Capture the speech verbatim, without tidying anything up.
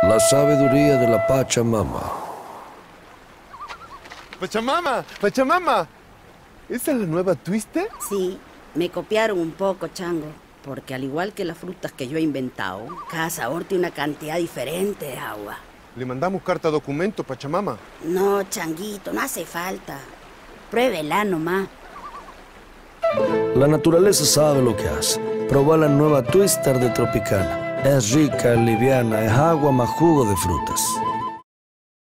La sabiduría de la Pachamama. ¡Pachamama! ¡Pachamama! ¿Esa es la nueva Twister? Sí, me copiaron un poco, chango. Porque al igual que las frutas que yo he inventado, cada sabor tiene una cantidad diferente de agua. Le mandamos carta documento, Pachamama. No, changuito, no hace falta. Pruébela nomás. La naturaleza sabe lo que hace. Proba la nueva Twister de Tropicana. Es rica, liviana, es agua más jugo de frutas.